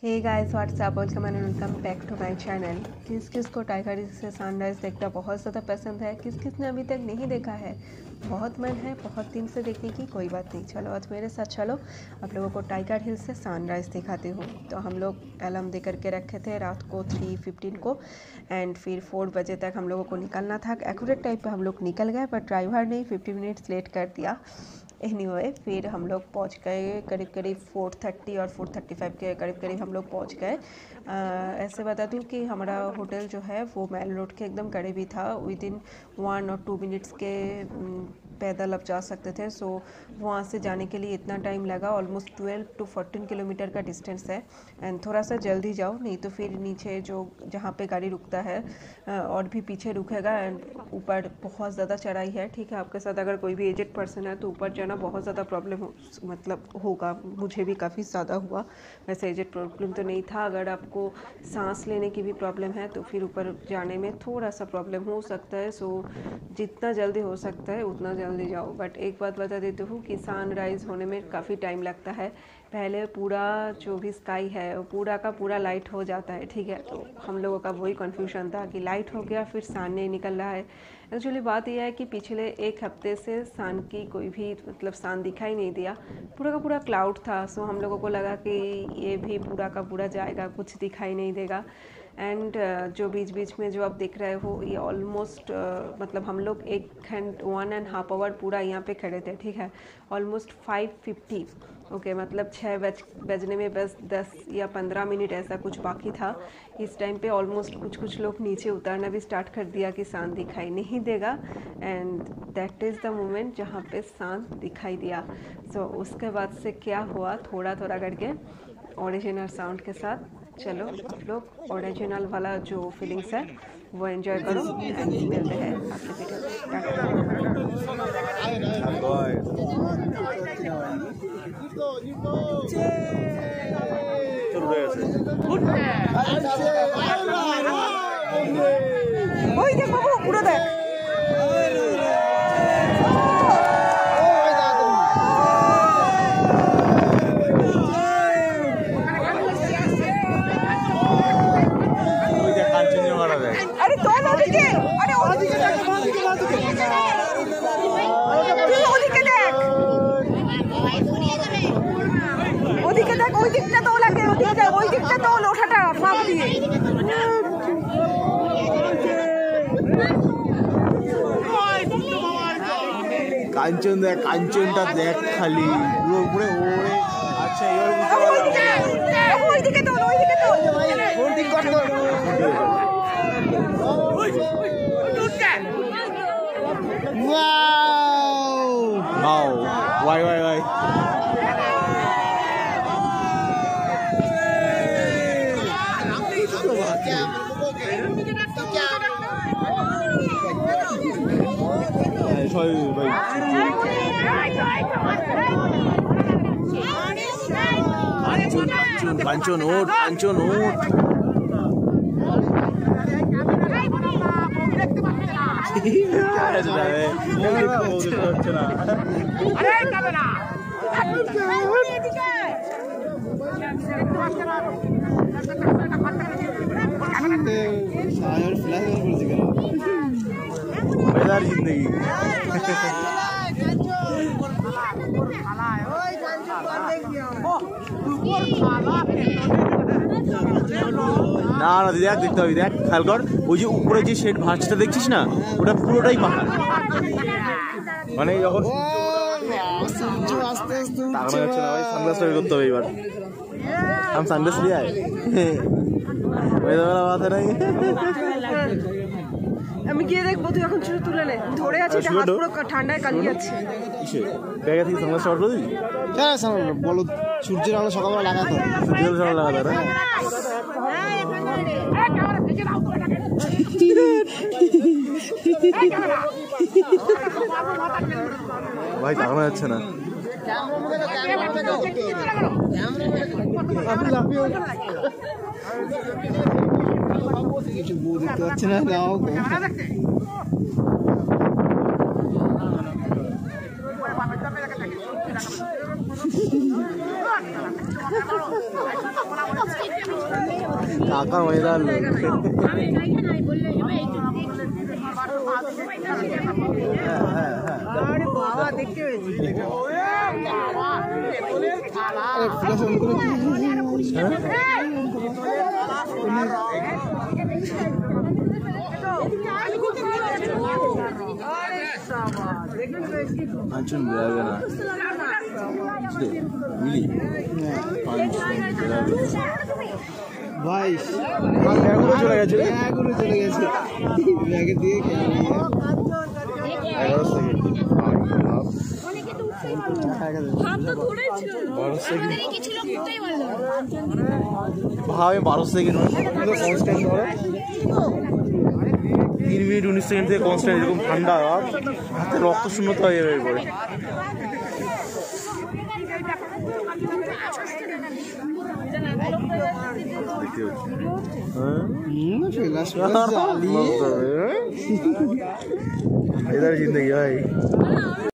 Hey guys what's up welcome and welcome back to my channel. किस किस को tiger हिल से सनराइज़ देखना बहुत ज़्यादा पसंद है, किस किस ने अभी तक नहीं देखा है, बहुत मन है बहुत दिन से देखने की। कोई बात नहीं, चलो आज मेरे साथ चलो, आप लोगों को टाइगर हिल से सनराइज़ दिखाती हूँ। तो हम लोग अलार्म दे करके रखे थे रात को 3:15 को एंड फिर 4 बजे तक हम लोगों को निकलना था। एक्यूरेट टाइम पे हम लोग निकल गए, पर ड्राइवर ने 50 मिनट्स लेट कर दिया। एनीवे फिर हम लोग पहुँच गए करीब 4:30 और 4:35 के करीब हम लोग पहुँच गए। ऐसे बता दूँ कि हमारा होटल जो है वो मेन रोड के एकदम करीब ही था। विदिन 1 और 2 मिनट्स के पैदल अब जा सकते थे। सो वहाँ से जाने के लिए इतना टाइम लगा, ऑलमोस्ट 12 to 14 किलोमीटर का डिस्टेंस है। एंड थोड़ा सा जल्दी जाओ, नहीं तो फिर नीचे जो जहाँ पे गाड़ी रुकता है और भी पीछे रुकेगा। एंड ऊपर बहुत ज़्यादा चढ़ाई है, ठीक है। आपके साथ अगर कोई भी एजेड पर्सन है तो ऊपर जाना बहुत ज़्यादा प्रॉब्लम होगा। मुझे भी काफ़ी ज़्यादा हुआ, वैसे एजेड प्रॉब्लम तो नहीं था। अगर आपको सांस लेने की भी प्रॉब्लम है तो फिर ऊपर जाने में थोड़ा सा प्रॉब्लम हो सकता है। सो जितना जल्दी हो सकता है उतना जल्दी जाओ। बट एक बात बता देती हूँ कि सनराइज़ होने में काफ़ी टाइम लगता है। पहले पूरा जो भी स्काई है वो पूरा का पूरा लाइट हो जाता है, ठीक है। तो हम लोगों का वही कन्फ्यूजन था कि लाइट हो गया फिर सन नहीं निकल रहा है। एक्चुअली बात यह है कि पिछले एक हफ्ते से सन की कोई भी सन दिखाई नहीं दिया, पूरा का पूरा क्लाउड था। सो हम लोगों को लगा कि ये भी पूरा का पूरा जाएगा, कुछ दिखाई नहीं देगा। एंड जो बीच में जो आप देख रहे हो ये ऑलमोस्ट हम लोग 1.5 आवर पूरा यहाँ पे खड़े थे, ठीक है। ऑलमोस्ट 5:50 ओके, मतलब 6 बजने में बस 10 या 15 मिनट ऐसा कुछ बाकी था। इस टाइम पे ऑलमोस्ट कुछ लोग नीचे उतरना भी स्टार्ट कर दिया कि सन दिखाई नहीं देगा। And that is the moment जहाँ पे सन दिखाई दिया। सो उसके बाद से क्या हुआ, थोड़ा करके ओरिजिनल साउंड के साथ चलो आप लोग ओरिजिनल वाला जो फीलिंग्स है वो एंजॉय करो। मिलते हैं अगले वीडियो। अरे तो ओदिके, अरे ओदिके देख, ওই দিকটা তো লাগে, ওই দিকটা তো ওঠাটা ফাঁক দিয়ে। কাঞ্চন দেখ, কাঞ্চনটা দেখ খালি পুরো উপরে ওরে। আচ্ছা ওই দিকে তো কোন দিক করতে Wow! Why? Kancon oat. मजेदार जिंदगी। না দেখ, দেখতে হবে, দেখ খেয়াল কর, ওই যে উপরে যে শেড ভাঁজটা দেখছিস না, ওটা পুরোটাই পাহাড়। মানে যখন সানগ্লাস তৈরি করতে হবে এবার। আমি সানগ্লাস নিয়ে আয়, মাথা নাই। আমি গিয়ে দেখবো, তুই এখন চুল তুলে নে, ধরে আছে পুরো ঠান্ডায় কালিয়ে যাচ্ছে। ব্যাগে থেকে সানগ্লাস অর্ডার দিবি? হ্যাঁ বলো, সূর্যের আলো সকালবেলা লাগাতো, সূর্যের আলো লাগাতো না। ভাই তাকানো যাচ্ছে না। কিছু বউ দেখতে পাচ্ছি না। যাও কাকা মজাদার লোক। ভাই এখনো চলে গেছে এখনো চলে গেছে ব্যাগে দিয়ে 11 সেকেন্ড। ভাই 12 সেকেন্ড কনস্ট্যান্ট ধরো 3 মিনিট 19 সেকেন্ড থেকে কনস্ট্যান্ট এরকম ঠান্ডা হাতে রক্ত শূন্যতা হয়ে যাবে এরপরে। इधर जिंदगी भाई।